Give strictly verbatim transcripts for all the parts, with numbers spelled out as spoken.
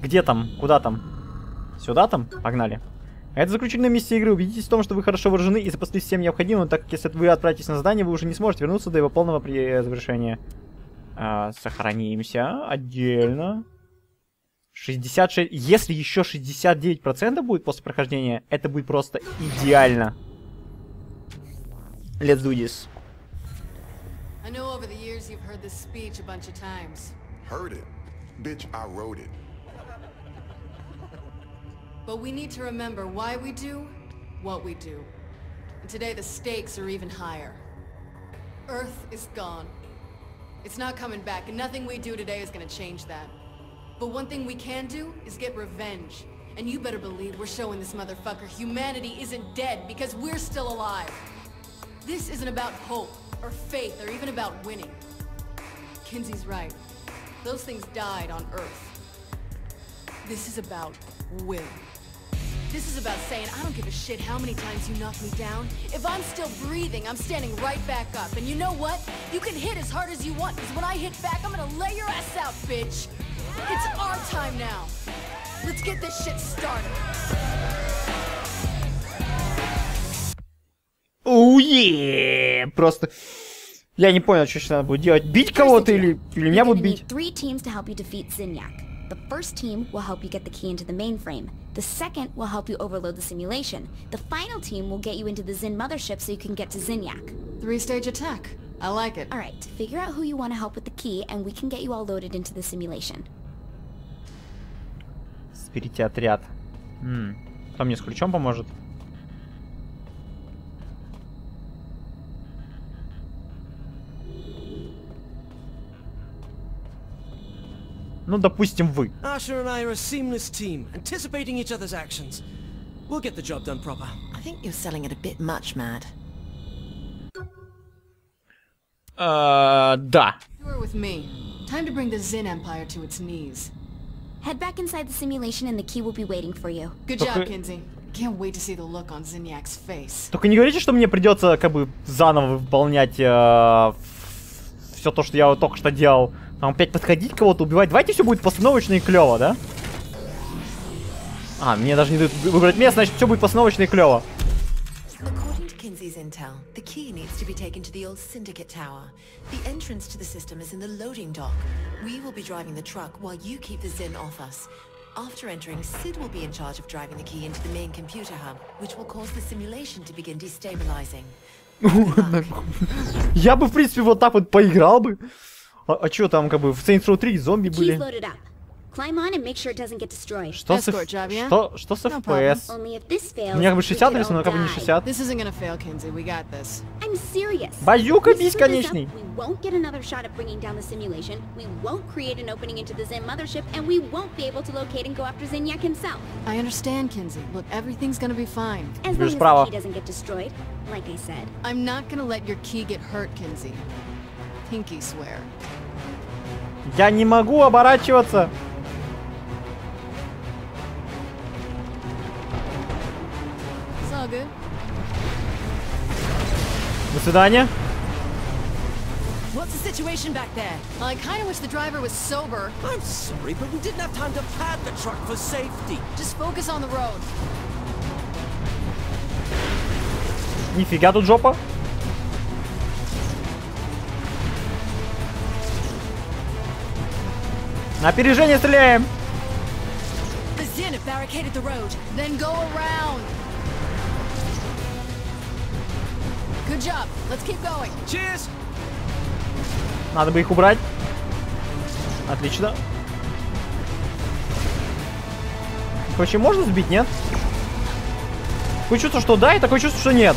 Где там? Куда там? Сюда там? Погнали. Это заключительная миссия игры. Убедитесь в том, что вы хорошо вооружены и запаслись всем необходимым, так как если вы отправитесь на задание, вы уже не сможете вернуться до его полного при... завершения. А, сохранимся отдельно. шестьдесят шесть... Если еще шестьдесят девять процентов будет после прохождения, это будет просто идеально. Let's do this. I know over the years you've heard this speech a bunch of times. Heard it? Bitch, I wrote it. But we need to remember why we do what we do. And today the stakes are even higher. Earth is gone. It's not coming back, and nothing we do today is gonna change that. But one thing we can do is get revenge. And you better believe we're showing this motherfucker humanity isn't dead because we're still alive. This isn't about hope, or faith, or even about winning. Kinsey's right. Those things died on Earth. This is about will. This is about saying, I don't give a shit how many times you knock me down. If I'm still breathing, I'm standing right back up. And you know what? You can hit as hard as you want, because when I hit back, I'm gonna lay your ass out, bitch. It's our time now. Let's get this shit started. Уе! Просто... Я не понял, что сейчас надо будет делать. Бить кого-то или, или меня будут бить? Three teams to help you defeat Zinyak. The first team will help you get the key into the mainframe. The second will help you overload the simulation. The final team will get you into the Zin mothership so you can get to Zinyak. Three-stage attack. I like it. Alright, figure out who you want to help with the key, and we can get you all loaded into the simulation. Соберите отряд. М-м. Кто мне с ключом поможет? Ну, допустим, вы. Asher and I are a seamless team, anticipating each other's actions. We'll get the job done proper. I think you're selling it a bit much, Mad. Uh, да. You are with me. Time to bring the Zin Empire to its knees. Head back inside the simulation and the key will be waiting for you. Good job, Kinsey. Can't wait to see the look on Zinyak's face. Только не говорите, что мне придется как бы заново выполнять э, все то, что я вот только что делал. Там опять подходить кого-то, убивать. Давайте все будет постановочно и клево, да? А, мне даже не дают выбрать место, значит все будет постановочно и клево. According to Kinsey's intel, the key needs to be taken to the old Syndicate Tower. The entrance to the system is in the loading dock. We will be driving the truck while you keep the Zin off us. After entering, Sid will be in charge of driving the key into the main computer hub, which will cause the simulation to begin destabilizing. Я бы, в принципе, вот так вот поиграл бы. А, а чё там, как бы, в Saints Row три зомби были? Что с, что, что с эф пи эс? У меня как бы шестьдесят написано, но как бы не шестьдесят. Базюка бесконечный. I understand, Kinsey. Look, everything's gonna be fine. As long as the key doesn't get destroyed, like I said. I'm not gonna let your key get hurt, Kinsey. Pinky swear. Я не могу оборачиваться. It's all good. До свидания. What's the situation back there? I kind of wish the driver was sober. I'm sorry, but we didn't have time to pad the truck for safety. Just focus on the road. Нифига тут жопа. На опережение стреляем. The Zin have barricaded the road. Then go around. Good job. Let's keep going. Cheers. Надо бы их убрать. Отлично. Короче, можно сбить, нет? Такое чувство, что да, и такое чувство, что нет.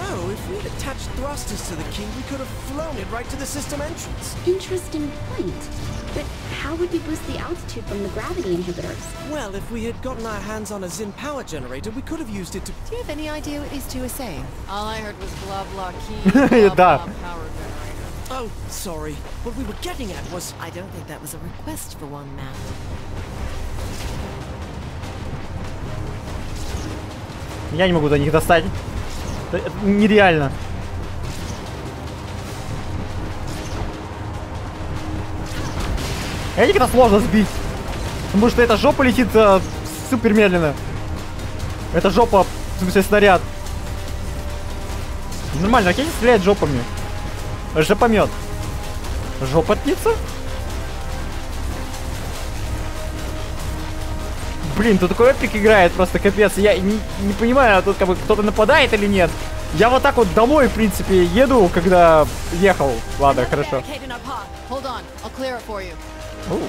Interesting point. But how would we boost the altitude from the gravity inhibitors? Well, if we had gotten our hands on a Zin power generator, we could have used it to... Do you have any idea what these two are saying? All I heard was blah blah key, blah blah power generator. Oh, sorry. What we were getting at was... I don't think that was a request for one, Matt. Я не могу до них достать. Это нереально. Видите, как это сложно сбить. Потому что эта жопа летит э, супер медленно. Это жопа, в смысле снаряд. Нормально, ракете стреляет жопами. Жопомет. Жопотница? Блин, тут такой эпик играет, просто капец. Я не, не понимаю, тут как бы кто-то нападает или нет. Я вот так вот домой, в принципе, еду, когда ехал. Ладно, хорошо. Оу.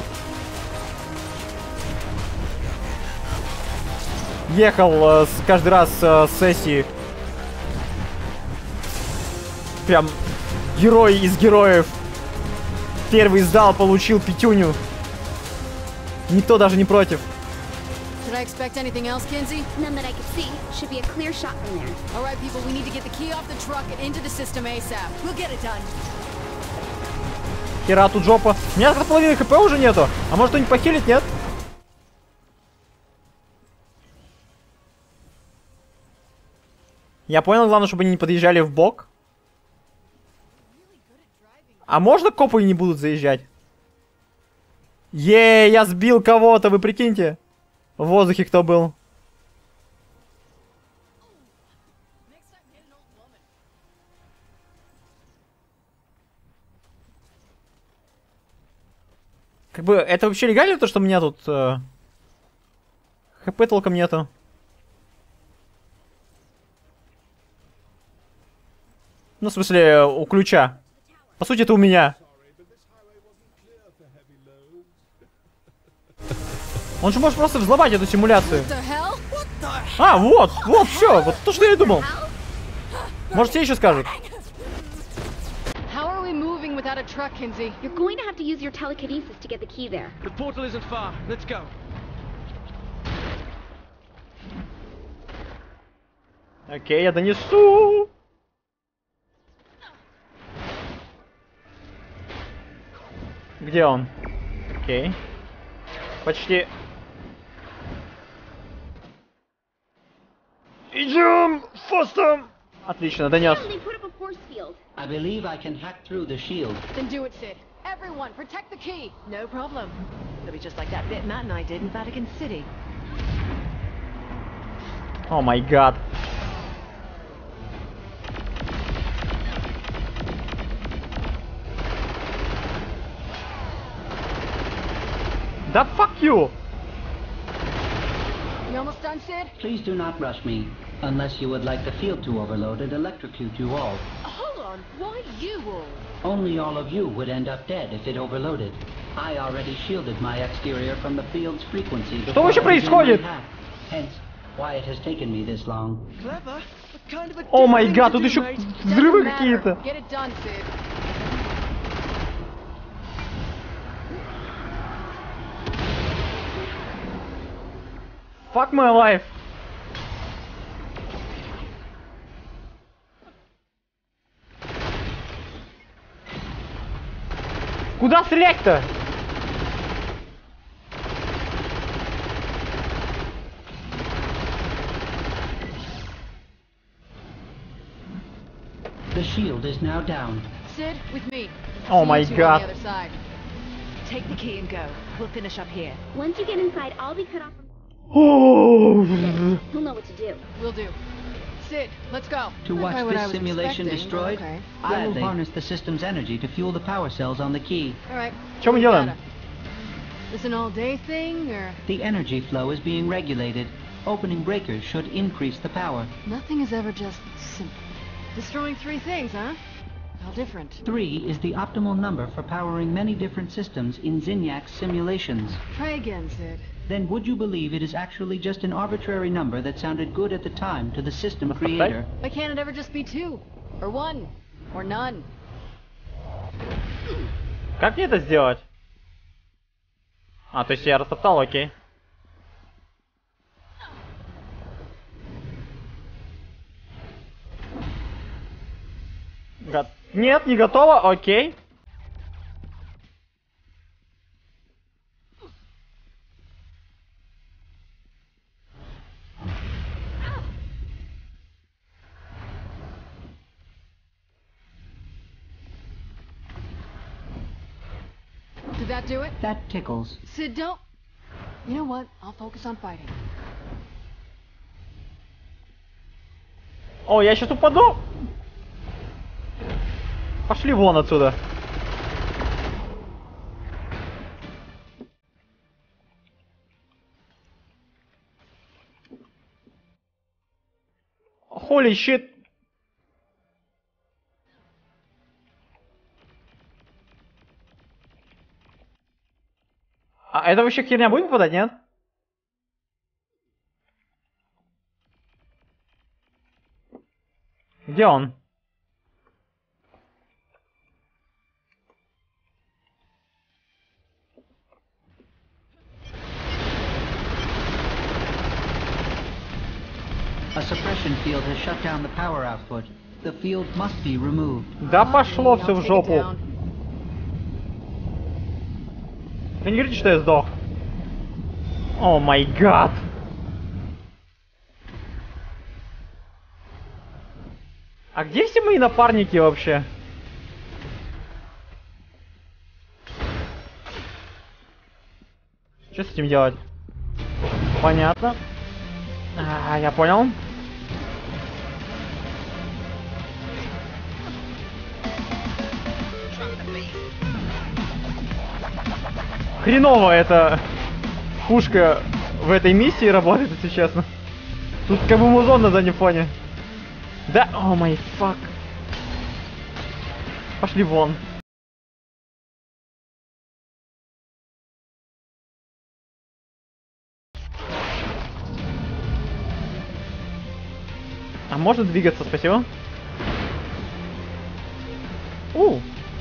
Ехал э, с, каждый раз э, с сессии. Прям герой из героев. Первый сдал, получил пятюню. Никто даже не против. Did I expect anything else, Kinsey? None that I could see. Should be a clear shot from there. All right, people, we need to get the key off the truck and into the system ASAP. We'll get it done. Хера, тут жопа. У меня как-то половины хп уже нету. А может кто-нибудь похилить, нет? Я понял, главное, чтобы они не подъезжали в бок. А можно копы не будут заезжать? Е, я сбил кого-то, вы прикиньте. В воздухе кто был? Как бы, это вообще легально, то, что у меня тут э, хп толком нету? Ну, в смысле, у ключа. По сути, это у меня. Он же может просто взломать эту симуляцию. А, вот, вот, все, вот то, что я и думал. Может, тебе еще скажут. How are we moving without a truck, Kinsey? You're going to have to use your telekinesis to get the key there. The portal isn't far. Let's go. Окей, я донесу. Где он? Окей. Почти. Идем, фастом. Отлично, донес. I believe I can hack through the shield. Then do it, Sid. Everyone, protect the key. No problem. It'll be just like that bit Matt and I did in Vatican City. О май гад. Да fuck you! You almost done, Sid? Please do not rush me, unless you would like the field to overload and electrocute you all. Hold on, why you all? Only all of you would end up dead if it overloaded. I already shielded my exterior from the field's frequency. Что вообще происходит? Hence, why it has taken me this long. Clever, but kind of a О май dick гад, thing тут to еще do, mate. взрывы Doesn't matter. какие-то. Get it done, Sid. Fuck my life. Куда стрелять-то? The shield is now down. Sid, with me. Oh See my you two God. On the other side. Take the key and go. We'll finish up here. Once you get inside, I'll be cut off from... Oh. You'll know what to do. Will do. Sid, let's go. To Not watch quite what I this was simulation expecting, destroyed, but okay. I will Gladly. harness the system's energy to fuel the power cells on the key. All right. Что мы делаем? This an all-day thing, or The energy flow is being regulated. Opening breakers should increase the power. nothing is ever just simple? Destroying three things, huh? How different. Three is the optimal number for powering many different systems in Zinyax's simulations. Try again, Sid. Then would you believe it is actually just an arbitrary number that sounded good at the time to the system creator? Why can't it ever just be two? Or one? Or none? Как мне это сделать? А, то есть я растоптал, окей. Го- Нет, не готово, окей. Did that do it? That tickles. Sid, don't... You know what? I'll focus on fighting. О, я сейчас упаду. Пошли вон отсюда. Holy shit. А это вообще херня будет попадать, нет? Где он? A suppression field has shut down the power output. The field must be removed. Да пошло все в жопу. Вы не говорите, что я сдох? О май гад. А где все мои напарники вообще? Что с этим делать? Понятно. А, я понял. Хреново эта пушка в этой миссии работает, если честно. Тут как бы музон на заднем фоне. Да, о май фак. Пошли вон. А можно двигаться, спасибо. У.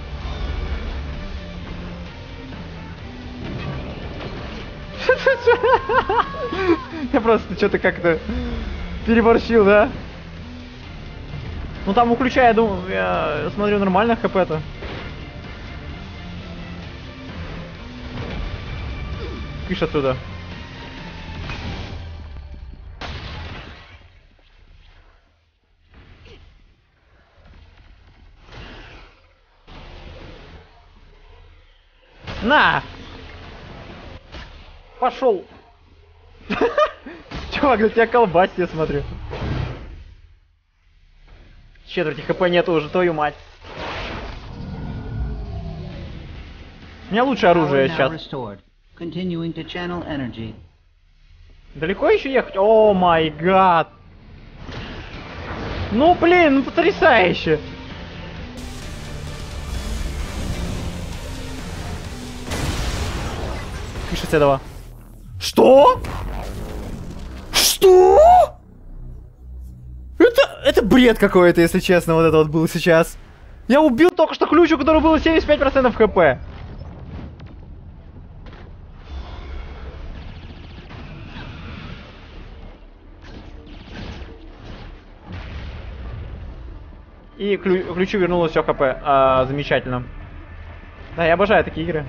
Я просто что-то как-то переборщил, да? Ну там выключая, я думаю, я смотрю, нормально хп-то. Кыш отсюда. На! Пошел! Чувак, на тебя колбасит, я смотрю. Четверти хп нету уже, твою мать. У меня лучшее оружие сейчас. Далеко еще ехать? О май гад! Ну блин, ну потрясающе! Кыш с этого. Что? Что? Это, это бред какой-то, если честно, вот это вот было сейчас. Я убил только что ключ, у которого было семьдесят пять процентов хп. И ключ, ключу вернулось все хп. А, замечательно. Да, я обожаю такие игры.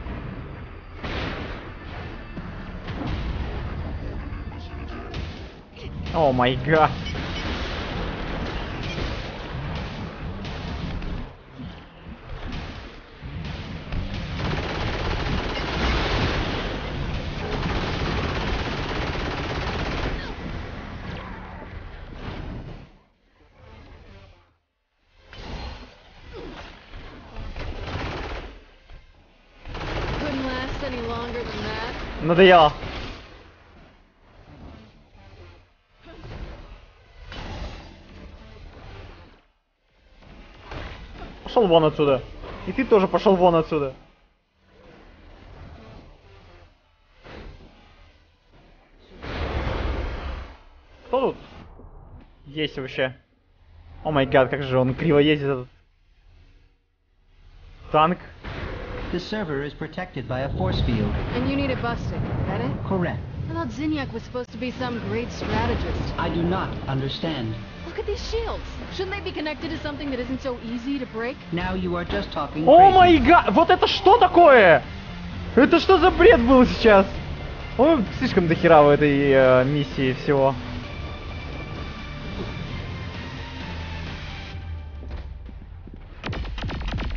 О май гад. Надоело. Пошел вон отсюда. И ты тоже пошел вон отсюда. Кто тут есть вообще? О май гад, как же он криво ездит, этот танк. The server is protected by a force field. And you need it busted, is that it? Correct. I thought Zinyak was supposed to be some great strategist. I do not understand. Look at these shields. Shouldn't they be connected to something that isn't so easy to break? Now you are just talking О crazy. май гад! Вот это что такое? Это что за бред был сейчас? Ой, слишком дохера в этой э, миссии всего.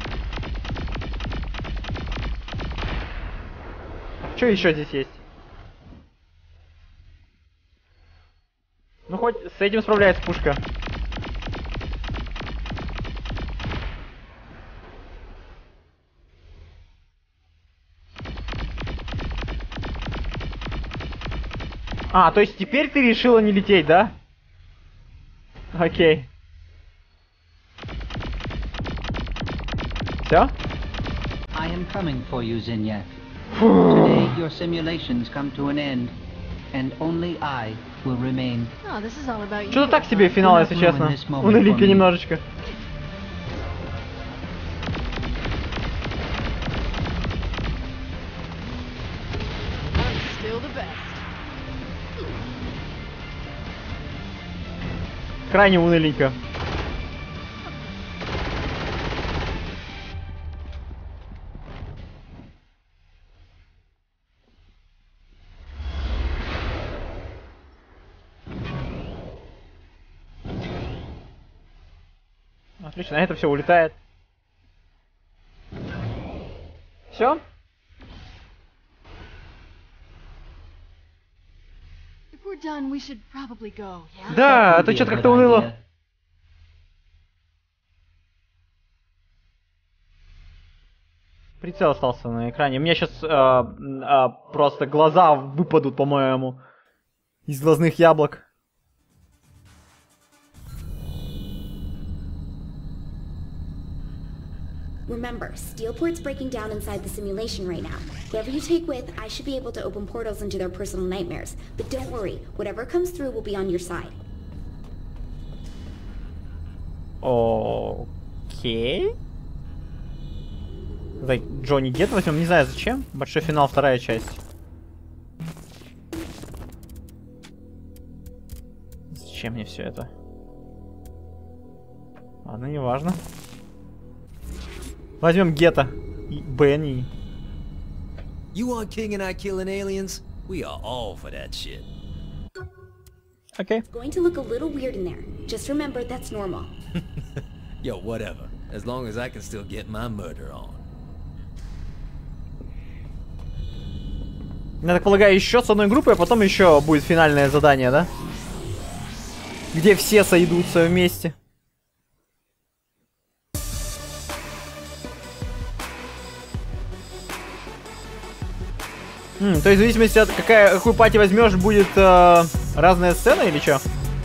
Что еще здесь есть? С этим справляется пушка. А, то есть теперь ты решила не лететь, да? Окей. Все? I am coming for you, Zinyak. Today, your simulations come to an end, and only I will remain. Oh, this is all about you. Что-то так себе финал, если честно. Уныленько немножечко. I'm still the best. Крайне уныленько. Отлично, это все улетает. Все? If we're done, we should probably go, yeah? Да, а то что-то как-то уныло. Прицел остался на экране. У меня сейчас э, э, просто глаза выпадут, по-моему, из глазных яблок. Remember, Steelport's breaking down inside the simulation right now. Whoever you take with, I should be able to open portals into their personal nightmares. But don't worry, whatever comes through will be on your side. Окей. Так, Джонни Дед возьмем, не знаю зачем. Большой финал, вторая часть. Зачем мне все это? Ладно, не важно. Возьмем Гетта и Бенни. You want King and I killing aliens? We are all for that shit. Окей. It's going to look a little weird in there. Just remember, that's normal. Yo, whatever. As long as I can still get my murder on. Я так полагаю, еще с одной группой, а потом еще будет финальное задание, да? Где все сойдутся вместе. М, то есть в зависимости от какая, какую пати возьмешь, будет э, разная сцена или что?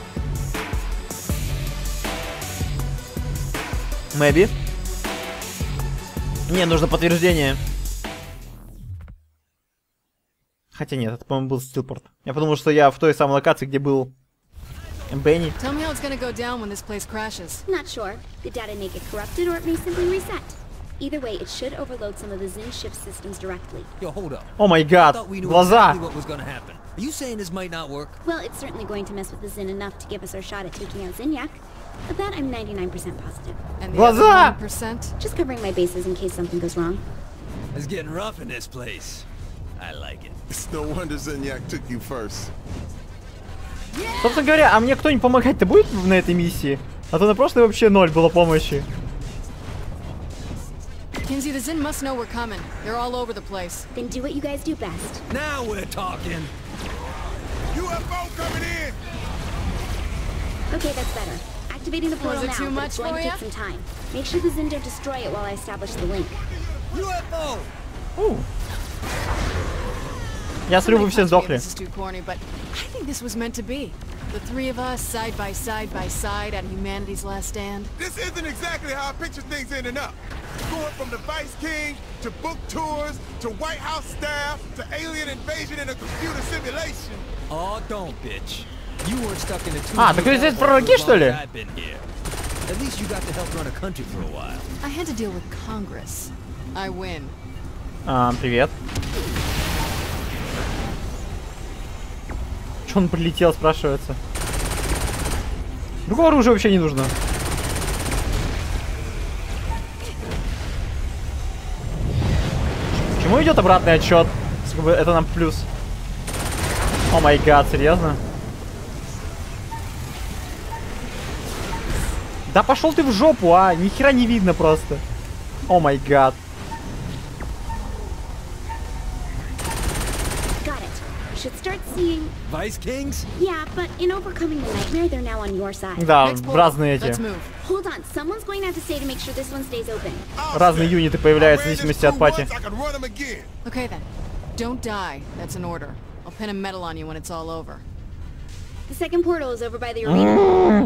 Maybe. Не, нужно подтверждение. Хотя нет, это, по-моему, был Стилпорт. Я подумал, что я в той самой локации, где был Бенни. Tell me how it's gonna go down when this place crashes. Not sure. The data may get corrupted or it may simply reset. Either way, it should overload some of the Zin ship systems directly. Yo, hold up. О май гад, глаза! What was gonna happen? Are you saying this might not work? Well, it's certainly going to mess with the Zin enough to give us our shot at taking out Zinyak. But that I'm ninety-nine percent positive. And the Глаза! other one percent? Just covering my bases in case something goes wrong. It's getting rough in this place. I like it. It's no wonder Zinyak took you first. Собственно говоря, а мне кто-нибудь помогать-то будет на этой миссии? А то на прошлой вообще ноль было помощи. Kinsey, the Zin must know we're coming. They're all over the place. Then do what you guys do best. Now we're talking. U F O coming in! Okay, that's better. Activating the portal it now, too but much it's going for to ya? take some time. Make sure the Zin don't destroy it while I establish the link. U F O! У. Я смотрю, вы все сдохли. This is too corny, but I think this was meant to be. The three of us, side by side by side, at humanity's last stand. This isn't exactly how I picture things ending up. Going from the Vice King, to book tours, to White House staff, to alien invasion in a computer simulation. Oh, don't, bitch. You weren't stuck in a two. А, так здесь пророки, что ли? I've been here. At least you got to help run a country for a while. I had to deal with Congress. I win. А, привет. Че он прилетел, спрашивается? Другого оружия вообще не нужно. Почему идет обратный отсчет? Это нам плюс. О май гад, серьезно? Да пошел ты в жопу, а! Ни хера не видно просто. О май гад. should start seeing... Vice Kings? Yeah, but in overcoming the nightmare, they're now on your side. Да, Next portal. разные эти. Let's move. Hold on, someone's going to have to stay to make sure this one stays open. Разные юниты появляются в зависимости от пати. Okay then. Don't die. That's an order. I'll pin a medal on you when it's all over. The second portal is over by the arena.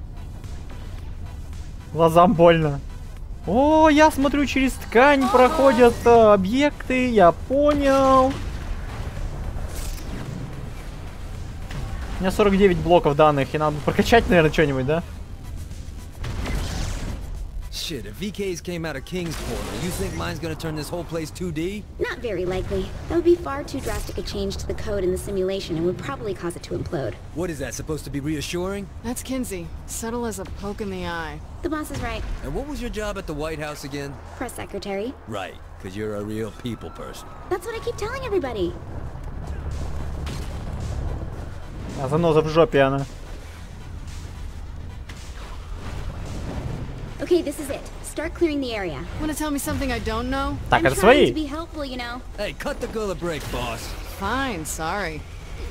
Глазам больно. О, я смотрю, через ткань проходят а, объекты, я понял. У меня сорок девять блоков данных, и надо прокачать, наверное, что-нибудь, да? Shit, if V Ks came out of King's Portal, you think mine's gonna turn this whole place two D? Not very likely. That would be far too drastic a change to the code in the simulation and would probably cause it to implode. What is that, supposed to be reassuring? That's Kinsey. Subtle as a poke in the eye. The boss is right. And what was your job at the White House again? Press secretary. Right, because you're a real people person. That's what I keep telling everybody. А заноза в жопе она. Okay, this is it. Start clearing the area. Wanna tell me something I don't know? Так, I'm это trying to свои. be helpful, you know. Hey, cut the girl a break, boss. Fine, sorry.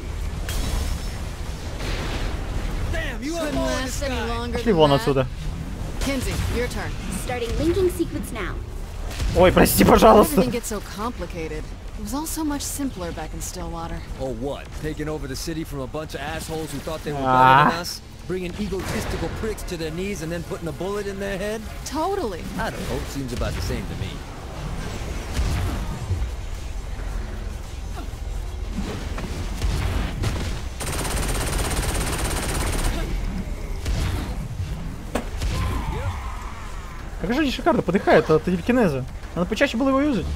Damn, you are Couldn't all in the last any sky. longer Пошли than вон that. отсюда. Kinsey, your turn. Starting linking sequence now. Ой, прости, How did пожалуйста. everything get so complicated? It was all so much simpler back in Stillwater. Or what? Taking over the city from a bunch of assholes who thought they were Ah. better than us? Bringing egotistical pricks to their knees and then putting a bullet in their head? Totally. I don't know, seems about the same to me. Как же они шикарно подыхают от телекинеза. Надо почаще было его юзать.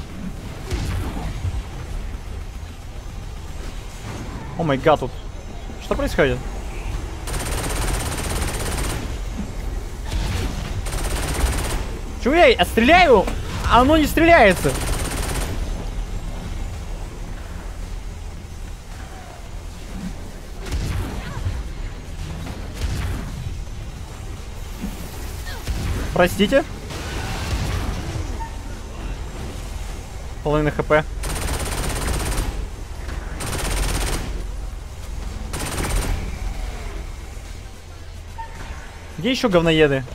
О май гад, тут. Что происходит? Чего я отстреляю, а оно не стреляется? Простите. Половина хп. Где еще говноеды?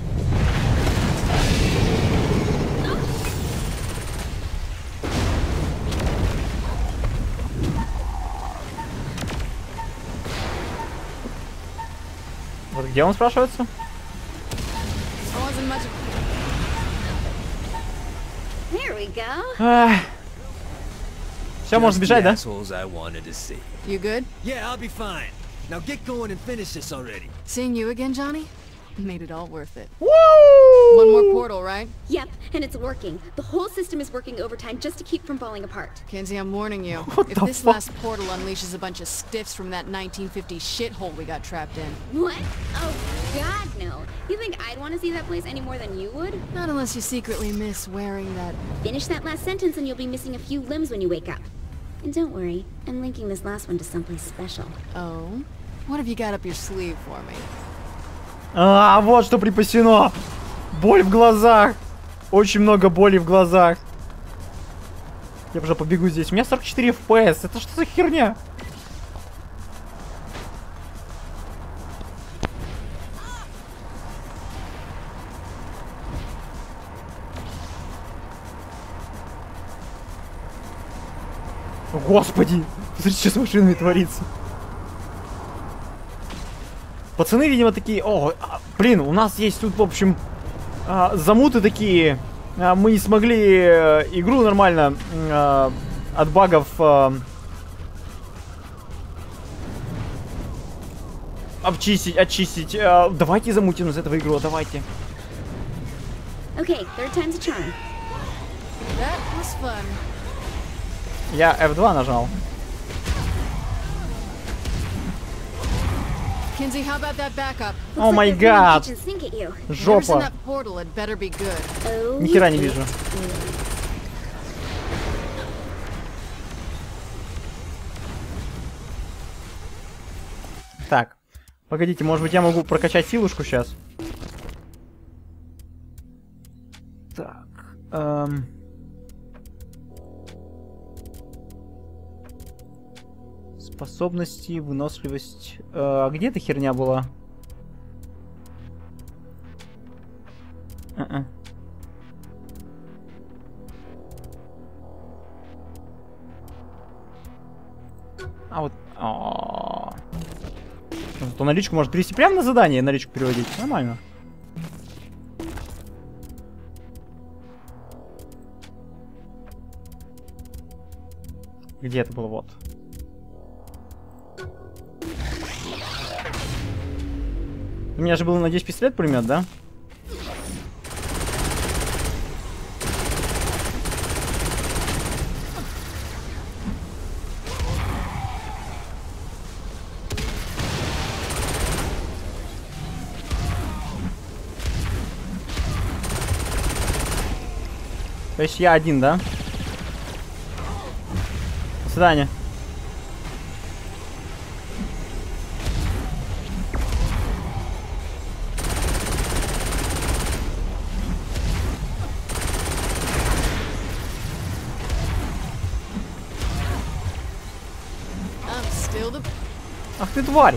Вот где он, спрашивается? Wasn't much of There we go. Все, можно бежать, да? Assholes I wanted to see. You good? Yeah, I'll be fine. Now get going and finish this already. Seeing you again, Johnny? Made it all worth it. Woo! One more portal, right? Yep, and it's working. The whole system is working overtime just to keep from falling apart. Kinsey, I'm warning you. What if the this fuck? last portal unleashes a bunch of stiffs from that nineteen fifties shithole we got trapped in. What? Oh, God, no. You think I'd want to see that place any more than you would? Not unless you secretly miss wearing that... Finish that last sentence and you'll be missing a few limbs when you wake up. And don't worry, I'm linking this last one to someplace special. Oh? What have you got up your sleeve for me? А, вот что припасено. Боль в глазах. Очень много боли в глазах. Я уже побегу здесь. У меня сорок четыре эф пи эс. Это что за херня? Господи! Смотрите, что с машинами творится. Пацаны, видимо, такие... О, а, блин, у нас есть тут, в общем, а, замуты такие. А, мы не смогли э, игру нормально э, от багов... Э, обчистить, очистить. Э, давайте замутим из этого игру, давайте. Okay, third time's a charm. That was fun. Я эф два нажал. Kinsey, how about that backup? О май Looks like they're throwing гад. kitchen sink at you. Whatever's in Жопа. that portal, it better be good. Oh, Ни хера не вижу. Так. Погодите, может быть, я могу прокачать силушку сейчас? Так. Эм... Способности, выносливость. А где эта херня была? А-а. А вот... А-а-а. То наличку может перевести прямо на задание, наличку переводить. Нормально. Где это было? Вот. У меня же был, надеюсь, пистолет-пулемет, да? То есть я один, да? До свидания. Ах ты тварь!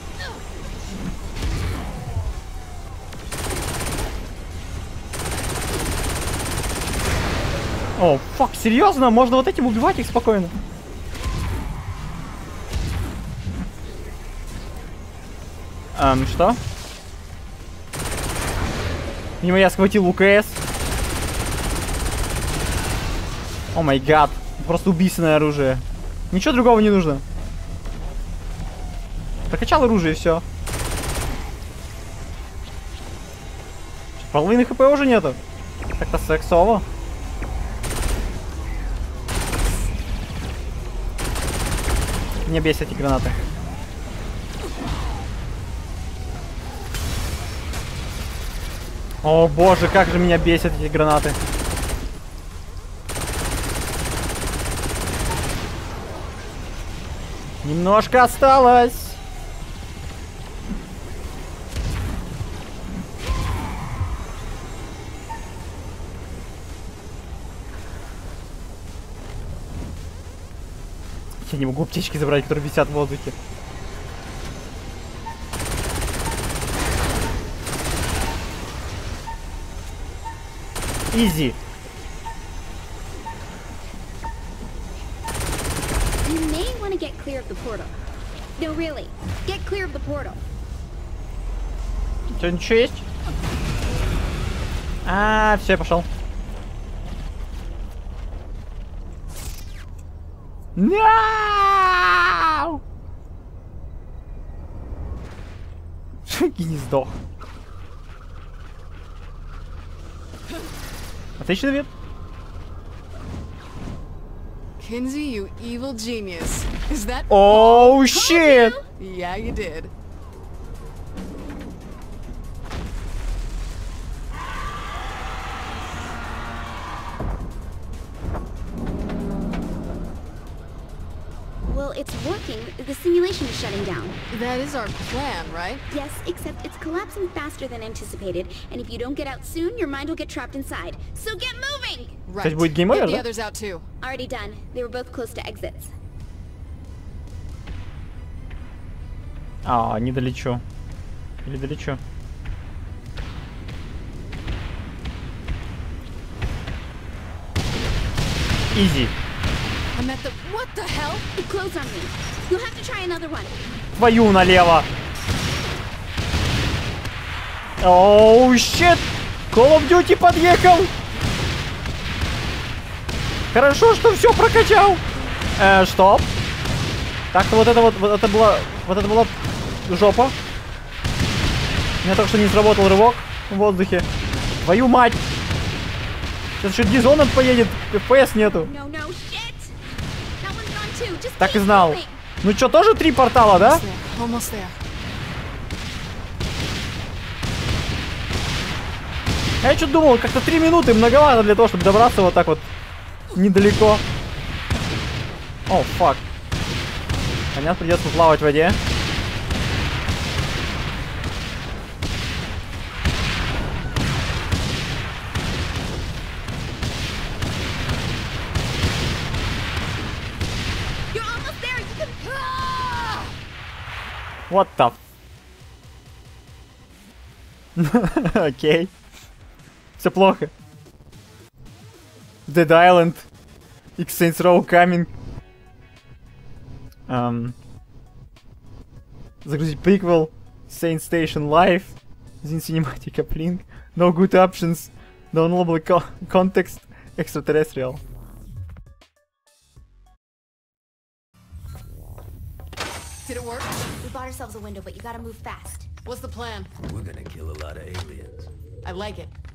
О, фак, серьезно? Можно вот этим убивать их спокойно? Эм, что? Видимо, я схватил УКС. О май гад. Просто убийственное оружие. Ничего другого не нужно. Прокачал оружие и все. Половины хп уже нету. Как-то сексово. Меня бесят эти гранаты. О боже, как же меня бесят эти гранаты. Немножко осталось. Я не могу аптечки забрать, которые висят в воздухе. Изи. You may want to get clear of the portal. No, really, get clear of the portal. Что, ничего есть? А, все, я пошел. No! И не сдох. Отличный вид. Kinsey, you evil genius. Is that? Oh shit! Yeah, you did. Well, it's working. The simulation is shutting down. That is our plan, right? Yes, except it's collapsing faster than anticipated, and if you don't get out soon, your mind will get trapped inside. So get moving! Right. будет game over, Get the да? others out too. Already done. They were both close to exits. А, не долечу. Или долечу? Изи. I'm at the. What the hell? It closed on me. You'll have to try another one. Твою налево. Оу, щит! Call of Duty подъехал! Хорошо, что все прокачал. Э, стоп. Так-то вот это вот, вот это была, вот это была жопа. У меня только что не сработал рывок в воздухе. Твою мать! Сейчас еще Дизонов поедет, эф пи эс нету. No, no, shit! That one's gone too. Just Так и keep знал. moving. Ну что, тоже три портала, да? Almost there. Almost there. Я что думал, как-то три минуты многовато для того, чтобы добраться вот так вот недалеко. О, фак. Понятно, придется плавать в воде. You're almost there. You can. What the f... Окей. Все плохо. Dead Island. X Saints Row coming. Um, загрузить приквел. Saint Station Live. Zin Cinematic Uplink. No good options. Downloadable co context. Extraterrestrial. Did it work? We bought ourselves a window, but you gotta move fast. What's the plan? We're gonna kill a lot of aliens. I like it.